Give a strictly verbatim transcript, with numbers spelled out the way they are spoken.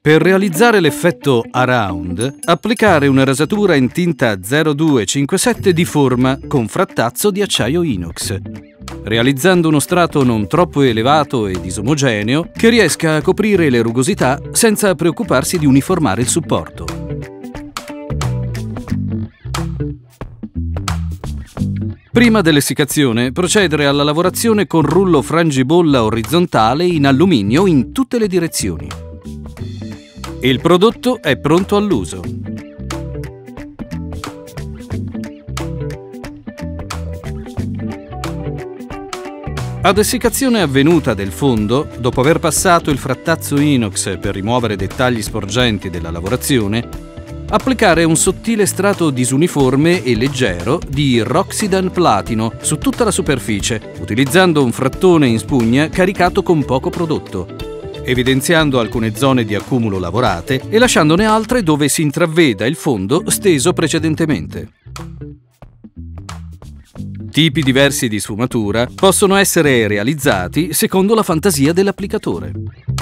Per realizzare l'effetto Around, applicare una rasatura in tinta zero due cinquantasette di forma con frattazzo di acciaio inox, realizzando uno strato non troppo elevato e disomogeneo che riesca a coprire le rugosità senza preoccuparsi di uniformare il supporto. Prima dell'essiccazione, procedere alla lavorazione con rullo frangibolla orizzontale in alluminio in tutte le direzioni. Il prodotto è pronto all'uso. Ad essiccazione avvenuta del fondo, dopo aver passato il frattazzo inox per rimuovere dettagli sporgenti della lavorazione, applicare un sottile strato disuniforme e leggero di Roxydan Platino su tutta la superficie, utilizzando un frattone in spugna caricato con poco prodotto, evidenziando alcune zone di accumulo lavorate e lasciandone altre dove si intraveda il fondo steso precedentemente. Tipi diversi di sfumatura possono essere realizzati secondo la fantasia dell'applicatore.